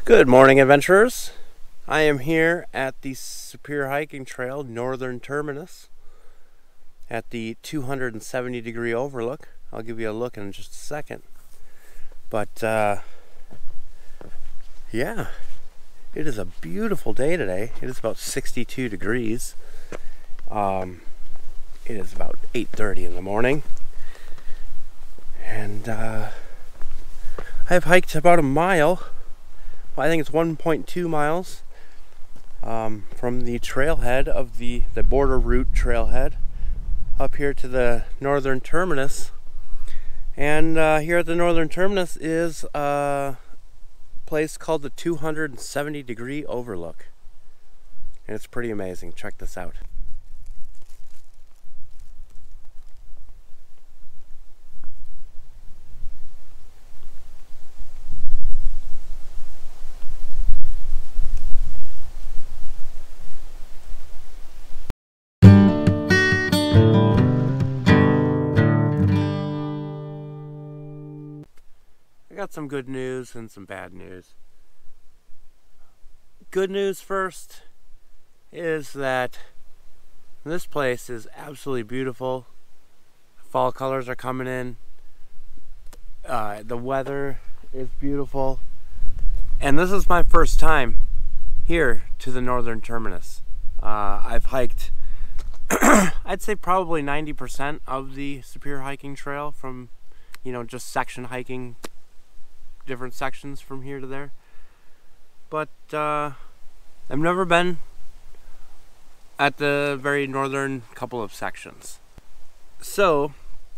Good morning, adventurers. I am here at the Superior Hiking Trail Northern Terminus at the 270 degree overlook. I'll give you a look in just a second. But yeah, it is a beautiful day today. It is about 62 degrees. It is about 8:30 in the morning. And I've hiked about a mile. I think it's 1.2 miles from the trailhead of the border route trailhead up here to the Northern Terminus. And here at the Northern Terminus is a place called the 270 degree overlook. And it's pretty amazing. Check this out. I got some good news and some bad news. Good news first is that this place is absolutely beautiful. Fall colors are coming in. The weather is beautiful. And this is my first time here to the Northern Terminus. I've hiked, I'd say probably 90% of the Superior Hiking Trail from, just section hiking, different sections from here to there. But I've never been at the very northern couple of sections. So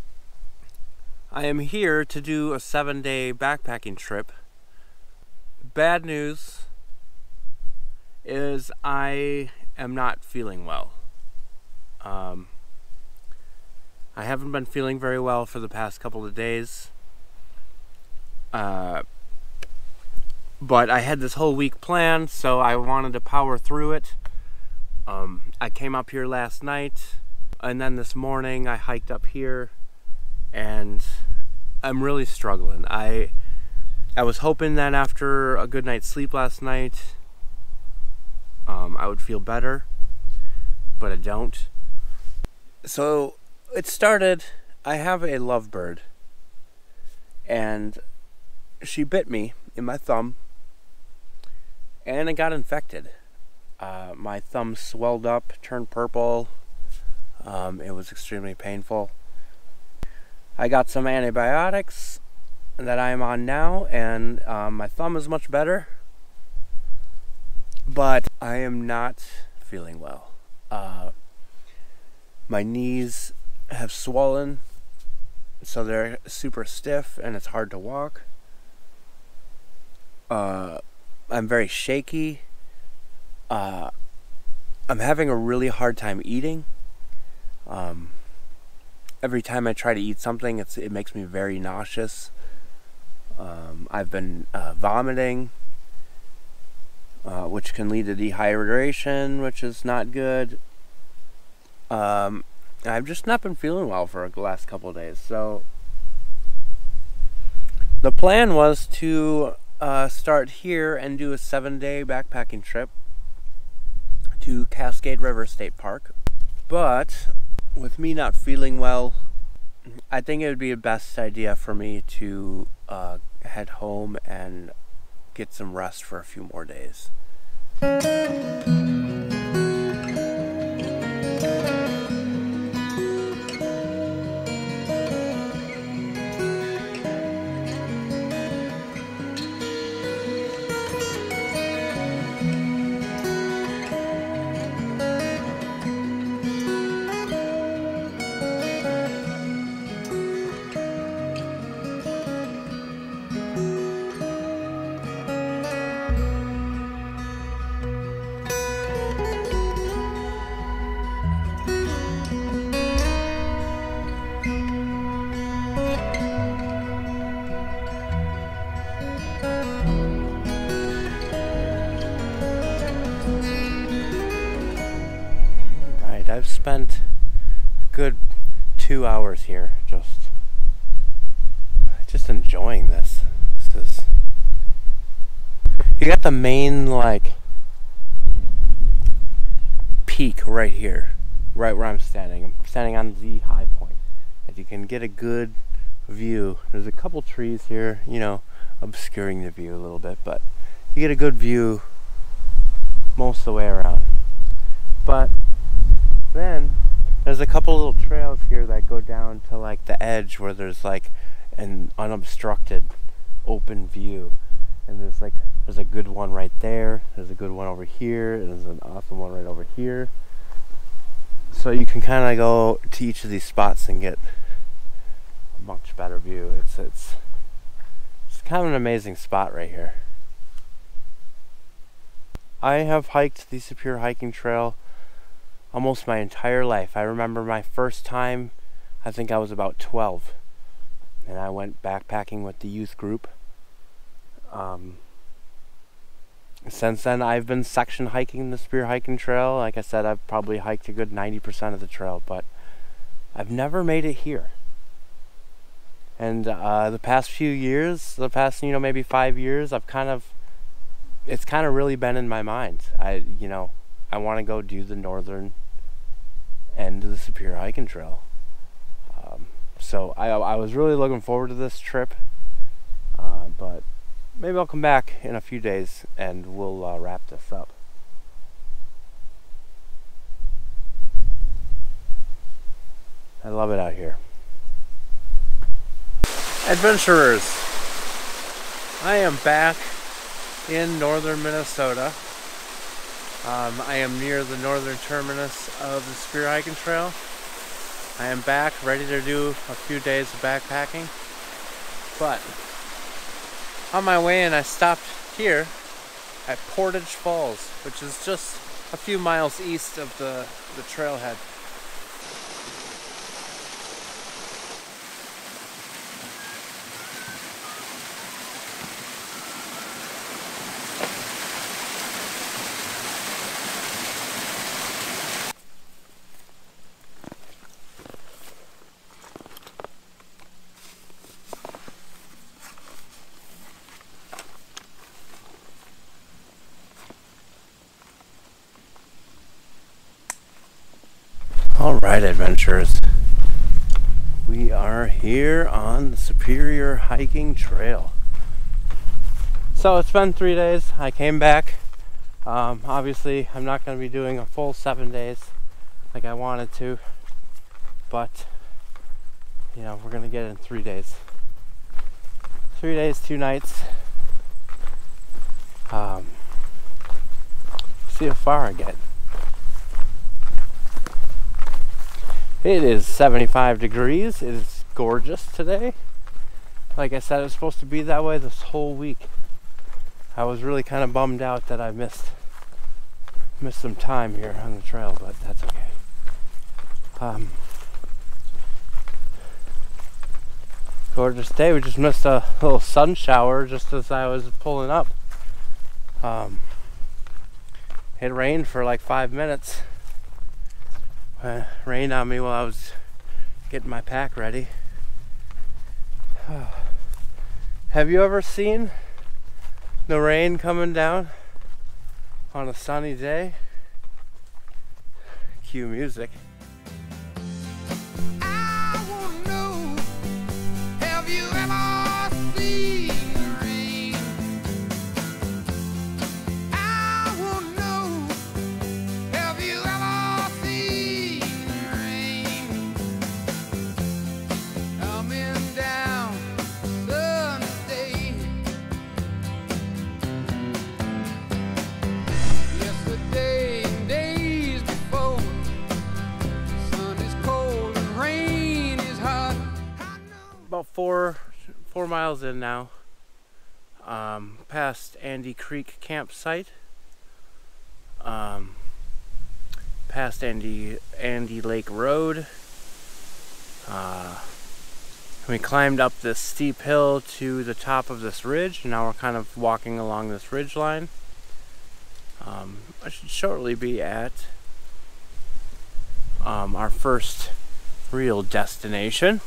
I am here to do a 7-day backpacking trip. Bad news is I am not feeling well. I haven't been feeling very well for the past couple of days. But I had this whole week planned, so I wanted to power through it. I came up here last night, and then this morning I hiked up here, and I'm really struggling. I was hoping that after a good night's sleep last night, I would feel better, but I don't. So it started, I have a lovebird, and she bit me in my thumb, and it got infected. My thumb swelled up, turned purple. It was extremely painful. I got some antibiotics that I am on now, and my thumb is much better, but I am not feeling well. My knees have swollen, so they're super stiff and it's hard to walk. I'm very shaky. I'm having a really hard time eating. Every time I try to eat something, it makes me very nauseous. I've been vomiting, which can lead to dehydration, which is not good. I've just not been feeling well for the last couple of days. So the plan was to start here and do a 7-day backpacking trip to Cascade River State Park. But with me not feeling well, I think it would be the best idea for me to head home and get some rest for a few more days. I've spent a good 2 hours here just enjoying this. You got the main like peak right here, right where I'm standing. I'm standing on the high point, and you can get a good view. There's a couple trees here, you know, obscuring the view a little bit, but you get a good view most of the way around. But then there's a couple little trails here that go down to like the edge where there's like an unobstructed open view, and there's a good one right there, there's a good one over here, and there's an awesome one right over here. So you can kind of go to each of these spots and get a much better view. It's kind of an amazing spot right here. I have hiked the Superior Hiking Trail almost my entire life. I remember my first time, I think I was about 12, and I went backpacking with the youth group. Since then I've been section hiking the Superior Hiking Trail. Like I said, I've probably hiked a good 90% of the trail, but I've never made it here. And the past few years, the past maybe 5 years, it's kind of really been in my mind. I want to go do the northern end of the Superior Hiking Trail. So I was really looking forward to this trip, but maybe I'll come back in a few days and we'll wrap this up. I love it out here. Adventurers, I am back in northern Minnesota. I am near the northern terminus of the Superior Hiking Trail. I am back, ready to do a few days of backpacking. But on my way in, I stopped here at Portage Falls, which is just a few miles east of the trailhead. Alright, adventurers, we are here on the Superior Hiking Trail. So it's been 3 days. I came back. Obviously I'm not going to be doing a full 7 days like I wanted to, but we're going to get it in 3 days. 3 days, 2 nights. See how far I get. It is 75 degrees. It is gorgeous today. Like I said, it was supposed to be that way this whole week. I was really kind of bummed out that I missed some time here on the trail, but that's okay. Gorgeous day. We just missed a little sun shower just as I was pulling up. It rained for like 5 minutes. Rained on me while I was getting my pack ready. Have you ever seen the rain coming down on a sunny day? Cue music. I wanna know, have you ever seen the rain? I wanna know, have you ever seen the rain? Coming down Sunday. Yesterday and days before. Sun is cold and rain is hot. About four miles in now. Past Andy Creek campsite. Past Andy Lake Road. We climbed up this steep hill to the top of this ridge, and now we're kind of walking along this ridge line. I should shortly be at our first real destination.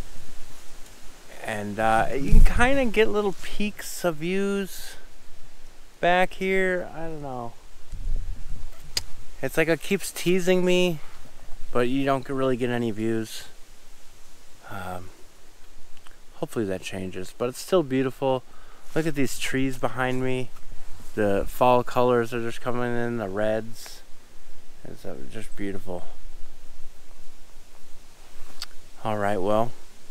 And you can kind of get little peeks of views back here, I don't know. It's like it keeps teasing me, but you don't really get any views. Hopefully that changes, but it's still beautiful. Look at these trees behind me. The fall colors are just coming in, the reds. It's just beautiful. Alright, well,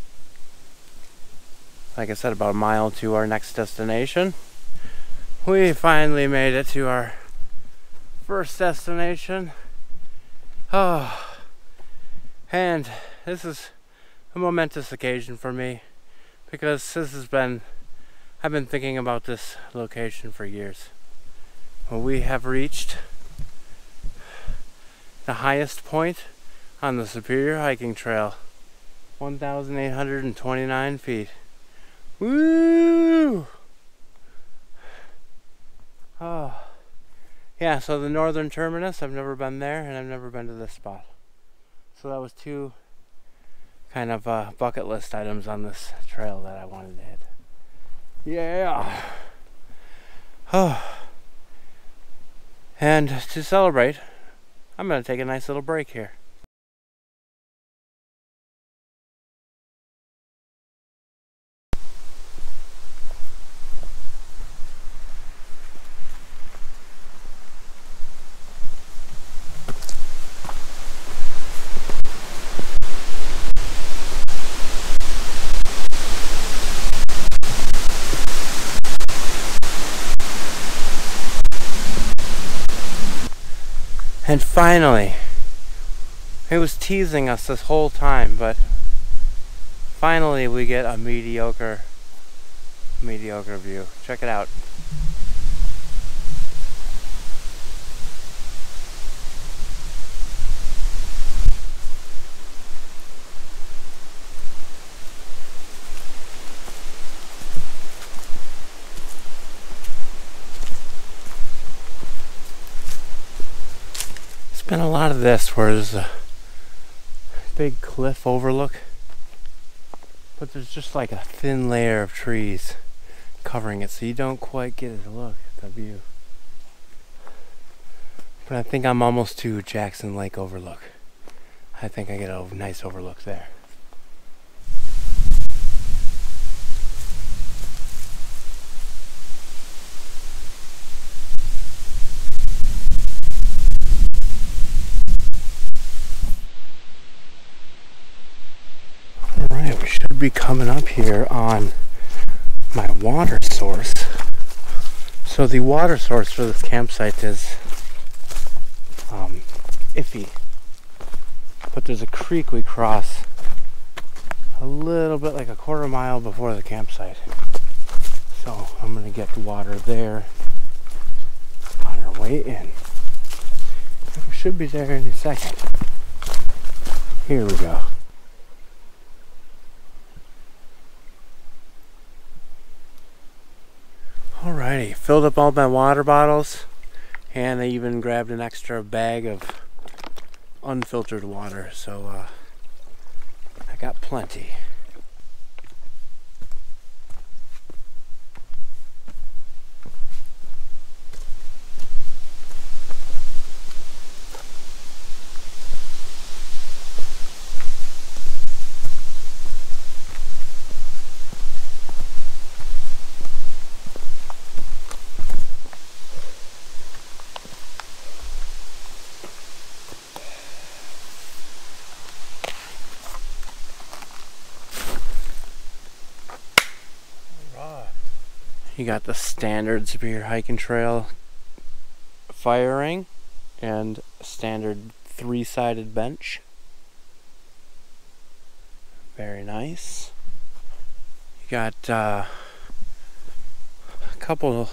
like I said, about a mile to our next destination. We finally made it to our first destination. Oh, and this is a momentous occasion for me because I've been thinking about this location for years. Well, we have reached the highest point on the Superior Hiking Trail, 1,829 feet. Woo! Oh, yeah, so the northern terminus, I've never been there, and I've never been to this spot. So that was two kind of bucket list items on this trail that I wanted to hit. Yeah! Oh. And to celebrate, I'm going to take a nice little break here. And finally, it was teasing us this whole time, but finally we get a mediocre view. Check it out. Been a lot of this where there's a big cliff overlook, but there's just like a thin layer of trees covering it, so you don't quite get a look at the view. But I think I'm almost to Jackson Lake Overlook. I think I get a nice overlook there. We should be coming up here on my water source. So the water source for this campsite is iffy, but there's a creek we cross a little bit, like a quarter mile before the campsite. So I'm gonna get the water there on our way in. We should be there any second. Here we go. Alrighty, filled up all my water bottles, and I even grabbed an extra bag of unfiltered water, so I got plenty. You got the standard Superior Hiking Trail fire ring and standard 3-sided bench. Very nice. You got a couple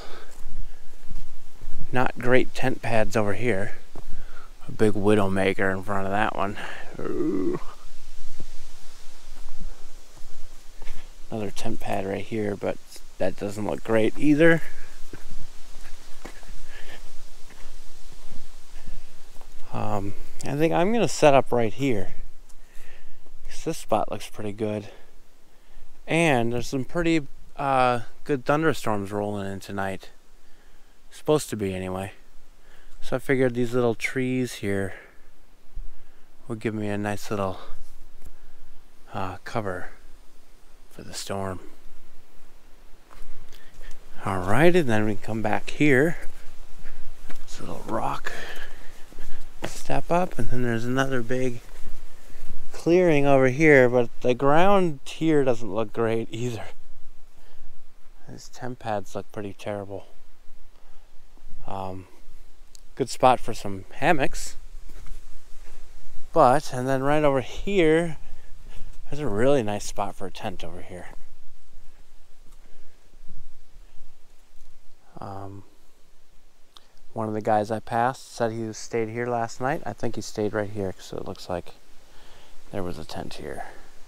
not great tent pads over here. A big Widowmaker in front of that one. Ooh. Another tent pad right here, but that doesn't look great either. I think I'm gonna set up right here, because this spot looks pretty good. And there's some pretty good thunderstorms rolling in tonight. Supposed to be anyway. So I figured these little trees here would give me a nice little cover for the storm. Alright, and then we come back here. This little rock step up, and then there's another big clearing over here, but the ground here doesn't look great either. These tent pads look pretty terrible. Good spot for some hammocks. But, and then right over here, there's a really nice spot for a tent over here. One of the guys I passed said he stayed here last night. I think he stayed right here because it looks like there was a tent here.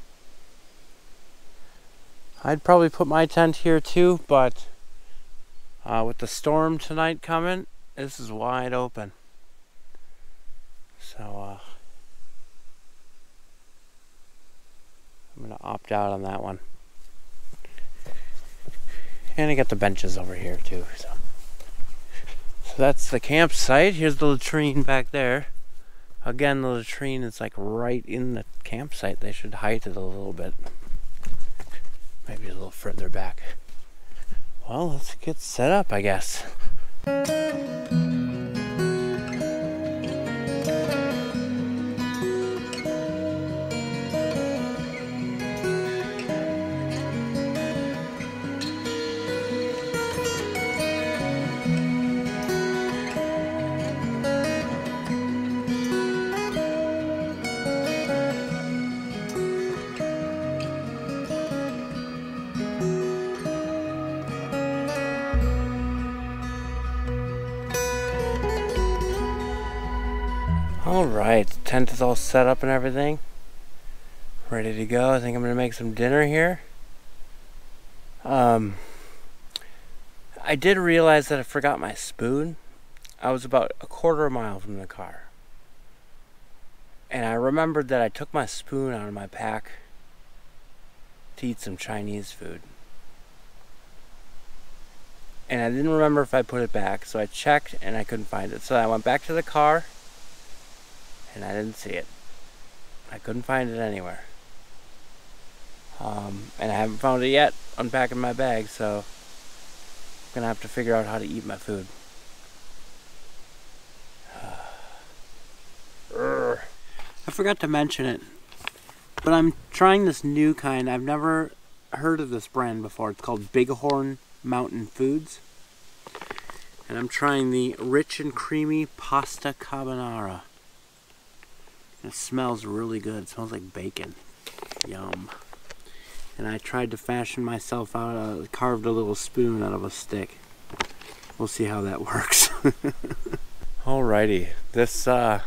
I'd probably put my tent here too, but with the storm tonight coming, this is wide open. So I'm gonna opt out on that one. And I got the benches over here too. So that's the campsite. Here's the latrine back there. Again, the latrine is like right in the campsite. They should height it a little bit. Maybe a little further back. Well, let's get set up, I guess. Alright, the tent is all set up and everything. Ready to go. I think I'm going to make some dinner here. I did realize that I forgot my spoon. I was about a quarter mile from the car. And I remembered that I took my spoon out of my pack to eat some Chinese food. And I didn't remember if I put it back, so I checked and I couldn't find it. So I went back to the car and I didn't see it. I couldn't find it anywhere. And I haven't found it yet, unpacking my bag, so I'm gonna have to figure out how to eat my food. I forgot to mention it, but I'm trying this new kind. I've never heard of this brand before. It's called Bighorn Mountain Foods. And I'm trying the rich and creamy pasta carbonara. It smells really good. It smells like bacon. Yum. And I tried to fashion myself out, carved a little spoon out of a stick. We'll see how that works. Alrighty. This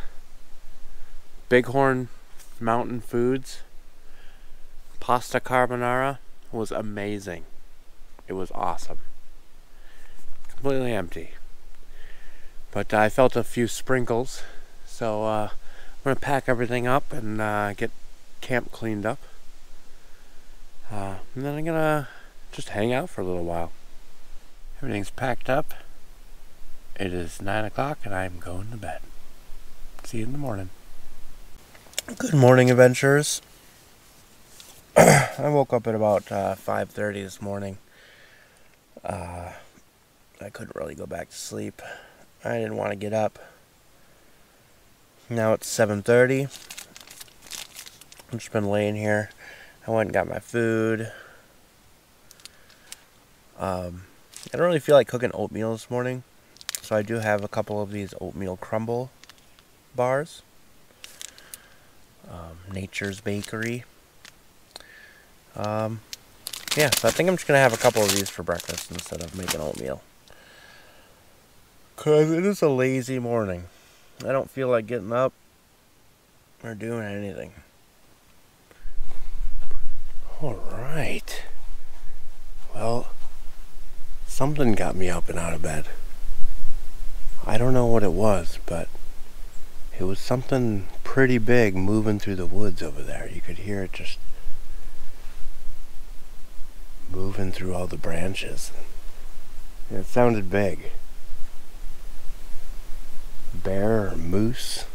Bighorn Mountain Foods pasta carbonara was amazing. It was awesome. Completely empty. But I felt a few sprinkles. So I'm going to pack everything up and get camp cleaned up. And then I'm going to just hang out for a little while. Everything's packed up. It is 9 o'clock and I'm going to bed. See you in the morning. Good morning, adventurers. I woke up at about 5:30 this morning. I couldn't really go back to sleep. I didn't want to get up. Now it's 7:30. I've just been laying here. I went and got my food. I don't really feel like cooking oatmeal this morning, so I do have a couple of these oatmeal crumble bars. Nature's Bakery. Yeah, so I think I'm just going to have a couple of these for breakfast instead of making oatmeal. Because it is a lazy morning. I don't feel like getting up or doing anything. Alright. Well, something got me up and out of bed. I don't know what it was, but it was something pretty big moving through the woods over there. You could hear it just moving through all the branches. It sounded big. bear or moose.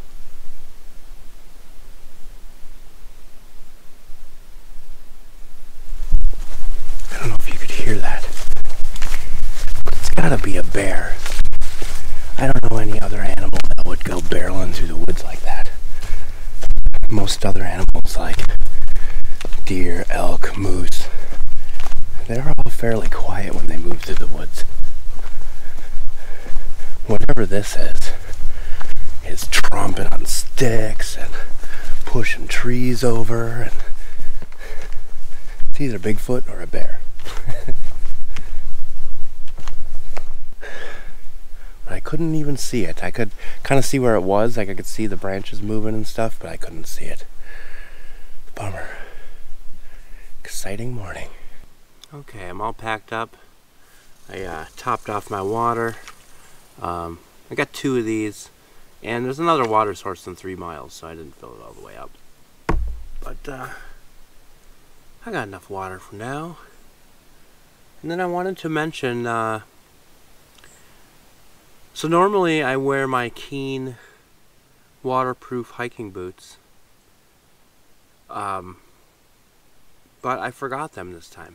I don't know if you could hear that. But it's gotta be a bear. I don't know any other animal that would go barreling through the woods like that. Most other animals like deer, elk, moose, they're all fairly quiet when they move through the woods. Whatever this is tromping on sticks and pushing trees over, and it's either Bigfoot or a bear. I couldn't even see it. I could kind of see where it was. Like I could see the branches moving and stuff, but I couldn't see it. Bummer. Exciting morning. Okay, I'm all packed up. I topped off my water. I got 2 of these, and there's another water source in 3 miles, so I didn't fill it all the way up. But I got enough water for now. And then I wanted to mention, so normally I wear my Keen waterproof hiking boots, but I forgot them this time.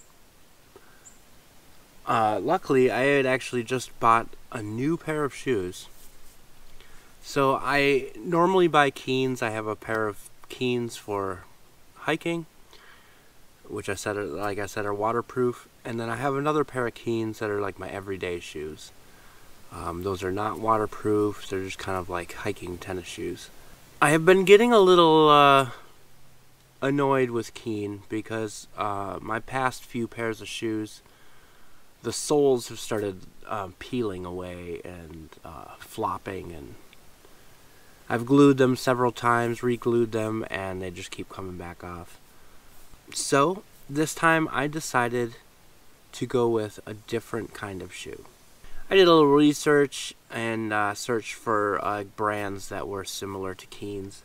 Luckily, I had actually just bought a new pair of shoes. So I normally buy Keens. I have a pair of Keens for hiking, which I said, like I said, are waterproof. And then I have another pair of Keens that are like my everyday shoes. Those are not waterproof. They're just kind of like hiking tennis shoes. I have been getting a little annoyed with Keen because my past few pairs of shoes, the soles have started peeling away and flopping, and I've glued them several times, re-glued them, and they just keep coming back off. So this time I decided to go with a different kind of shoe. I did a little research and searched for brands that were similar to Keens.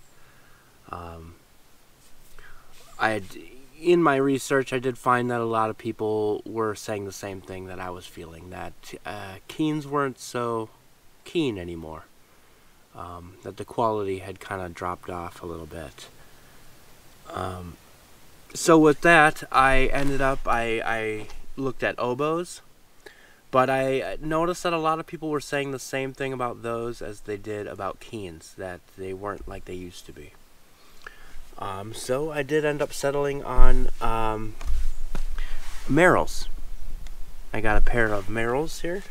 In my research, I did find that a lot of people were saying the same thing that I was feeling, that Keens weren't so keen anymore, that the quality had kind of dropped off a little bit. So with that, I ended up, I looked at Oboz, but I noticed that a lot of people were saying the same thing about those as they did about Keens, that they weren't like they used to be. So I did end up settling on Merrell's. I got a pair of Merrell's here.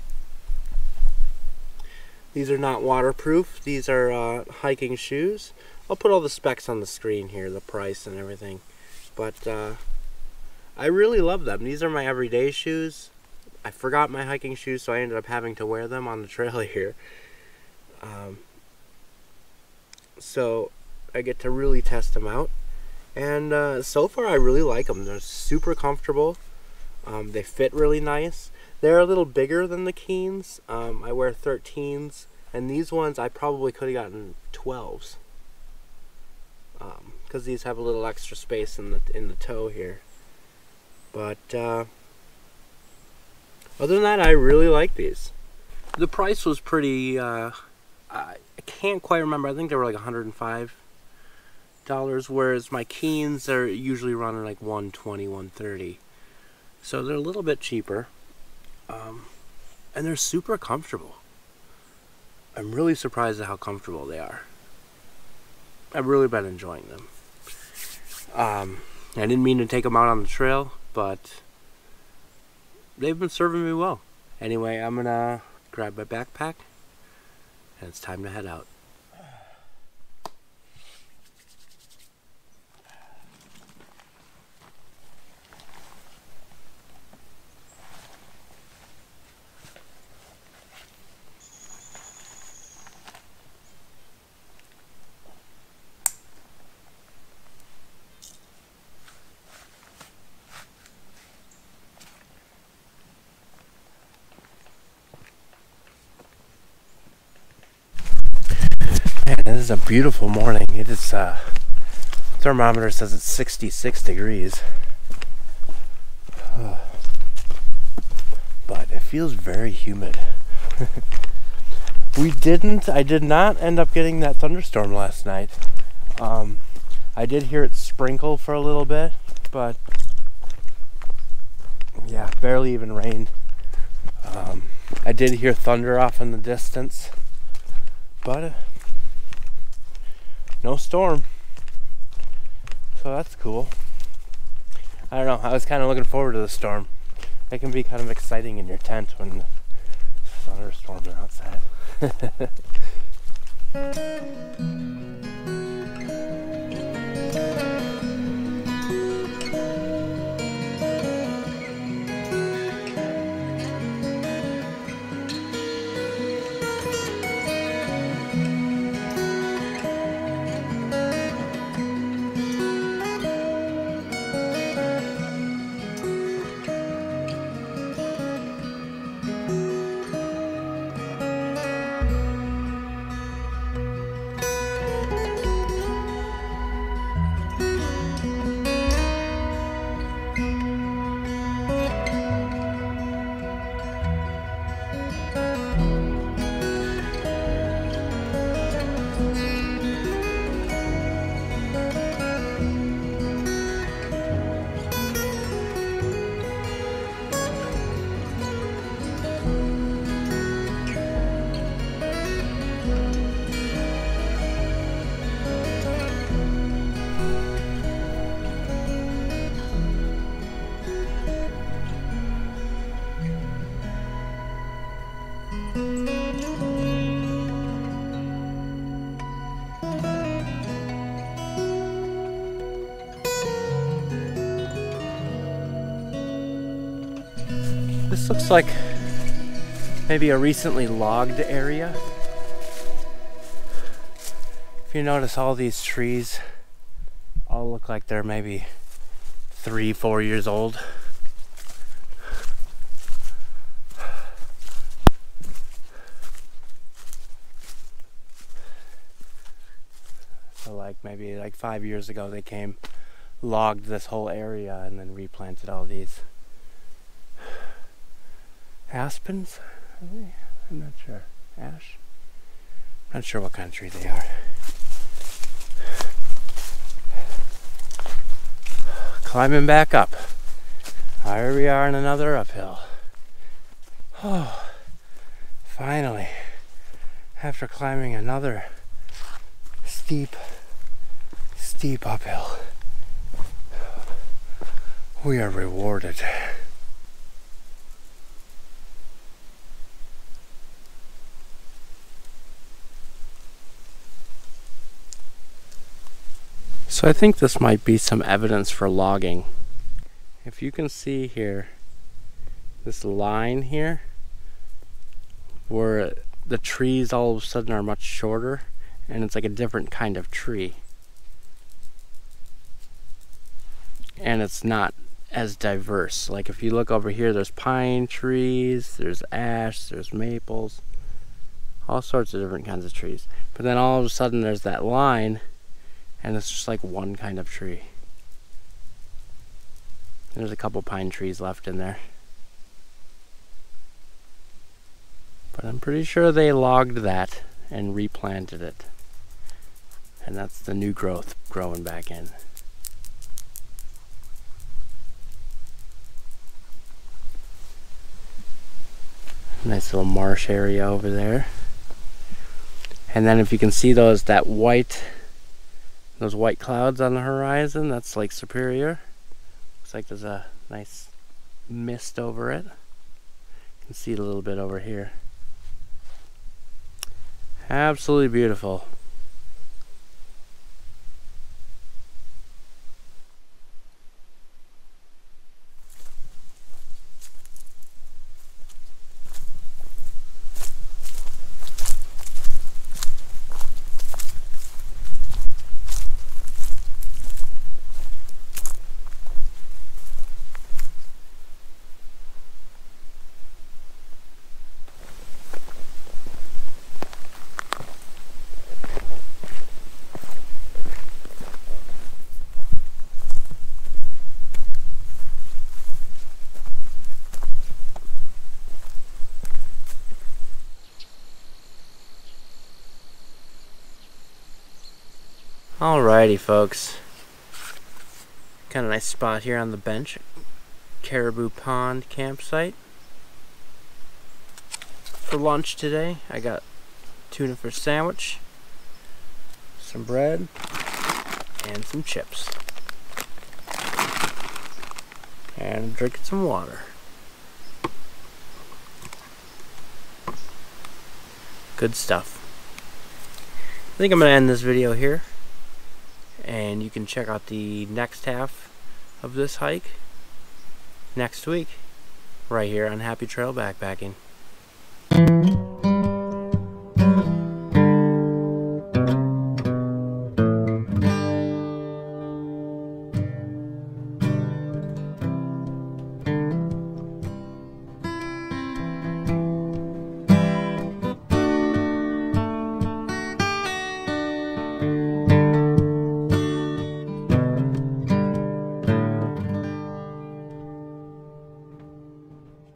These are not waterproof. These are hiking shoes. I'll put all the specs on the screen here, the price and everything. But I really love them. These are my everyday shoes. I forgot my hiking shoes, so I ended up having to wear them on the trail here. So I get to really test them out, and so far I really like them. They're super comfortable. They fit really nice. They're a little bigger than the Keens. I wear 13s, and these ones I probably could have gotten 12s, because these have a little extra space in the toe here. But other than that, I really like these. The price was pretty, I can't quite remember. I think they were like $105, whereas my Keens are usually running like $120, $130. So they're a little bit cheaper, and they're super comfortable. I'm really surprised at how comfortable they are. I've really been enjoying them. I didn't mean to take them out on the trail, but they've been serving me well. Anyway, I'm gonna grab my backpack, and it's time to head out. Man, this is a beautiful morning. It is, thermometer says it's 66 degrees. But it feels very humid. I did not end up getting that thunderstorm last night. I did hear it sprinkle for a little bit, but yeah, barely even rained. I did hear thunder off in the distance, but no storm. So that's cool. I don't know, I was kind of looking forward to the storm. It can be kind of exciting in your tent when the thunderstorms are outside. This looks like maybe a recently logged area. If you notice, all these trees all look like they're maybe 3-4 years old. So like maybe like 5 years ago they came, logged this whole area and then replanted all these. Aspens? I'm not sure. Ash? Not sure what kind of tree they are. Climbing back up. Here we are in another uphill. Oh, finally, after climbing another steep uphill, we are rewarded. So I think this might be some evidence for logging. If you can see here, this line here, where the trees all of a sudden are much shorter, and it's like a different kind of tree. And it's not as diverse. Like if you look over here, there's pine trees, there's ash, there's maples, all sorts of different kinds of trees. But then all of a sudden there's that line, and it's just like one kind of tree. There's a couple pine trees left in there. But I'm pretty sure they logged that and replanted it. And that's the new growth growing back in. Nice little marsh area over there. And then if you can see those white clouds on the horizon, that's Lake Superior. Looks like there's a nice mist over it. You can see it a little bit over here. Absolutely beautiful. Alrighty, folks. Kind of nice spot here on the bench. Caribou Pond campsite. For lunch today, I got tuna fish sandwich, some bread, and some chips. And drinking some water. Good stuff. I think I'm going to end this video here. And you can check out the next half of this hike next week, right here on Happy Trail Backpacking.